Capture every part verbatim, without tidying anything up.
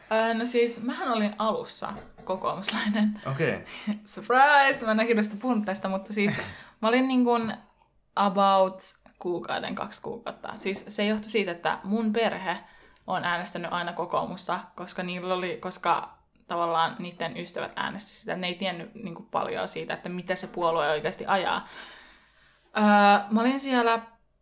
Öö, no siis, mähän olin alussa kokoomuslainen. Okei. Okay. Surprise! Mä en hirveästi puhunut tästä, mutta siis mä olin niin kuin about kuukauden, kaksi kuukautta. Siis se johtui siitä, että mun perhe on äänestänyt aina kokoomusta, koska niillä oli, koska tavallaan niiden ystävät äänesti sitä. Ne ei tiennyt niin kuin paljon siitä, että mitä se puolue oikeasti ajaa. Öö, mä olin siellä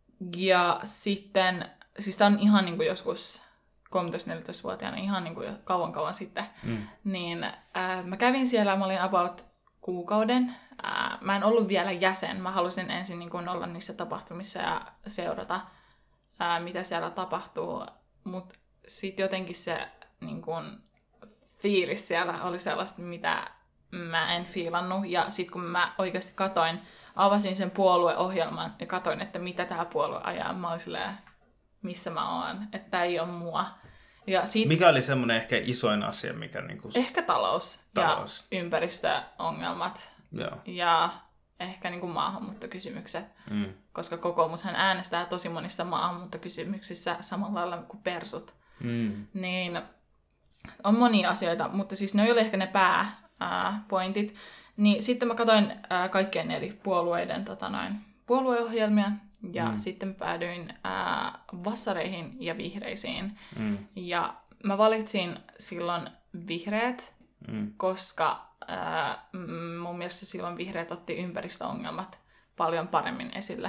ja sitten, siis tää on ihan niin kuin joskus kolmetoista-neljätoista-vuotiaana, ihan niin kuin kauan kauan sitten, mm. niin ää, mä kävin siellä, mä olin about kuukauden. Ää, mä en ollut vielä jäsen, mä halusin ensin niin kuin olla niissä tapahtumissa ja seurata, ää, mitä siellä tapahtuu, mutta sitten jotenkin se niin kuin, fiilis siellä oli sellaista, mitä mä en fiilannut, ja sitten kun mä oikeasti katoin, avasin sen puolueohjelman ja katoin, että mitä tämä puolue ajaa, mä olin silleen, missä mä oon, että tää ei ole mua. Ja sit... Mikä oli semmoinen ehkä isoin asia, mikä niinku... Ehkä talous, talous. ja ympäristöongelmat. Joo. Ja ehkä niinku maahanmuuttokysymykset. Mm. Koska kokoomushan äänestää tosi monissa maahanmuuttokysymyksissä samalla lailla kuin persut. Mm. Niin on monia asioita, mutta siis ne oli ehkä ne pääpointit. Niin sitten mä katsoin ää, kaikkien eri puolueiden tota noin, puolueohjelmia. Ja mm. sitten päädyin ää, vassareihin ja vihreisiin. Mm. Ja mä valitsin silloin vihreät, mm. koska ää, mun mielestä silloin vihreät otti ympäristöongelmat paljon paremmin esille.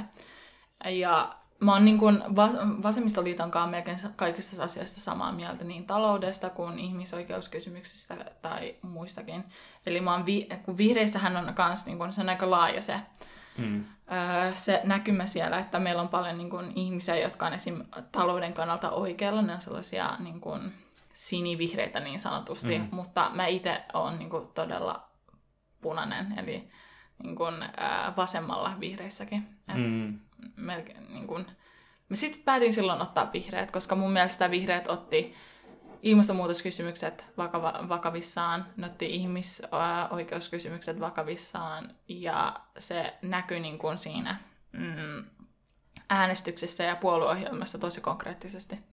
Ja mä oon niin kuin Vasemmistoliiton kanssa melkein kaikista asioista samaa mieltä, niin taloudesta kuin ihmisoikeuskysymyksistä tai muistakin. Eli mä oon vi- kun vihreissähän on kans, niin kuin, se on aika laaja se, mm. öö, se näkymä siellä, että meillä on paljon niin kuin, ihmisiä, jotka on esim. Talouden kannalta oikealla, ne on sellaisia niin kuin, sinivihreitä niin sanotusti, mm. mutta mä itse oon niin kuin, todella punainen, eli niin kuin, öö, vasemmalla vihreissäkin. Et, mm. melkein, niin kuin, mä sitten päätin silloin ottaa vihreät, koska mun mielestä vihreät otti ilmastonmuutoskysymykset vakava, vakavissaan, ne otti ihmisoikeuskysymykset vakavissaan, ja se näkyi niin kuin siinä mm, äänestyksessä ja puolueohjelmassa tosi konkreettisesti.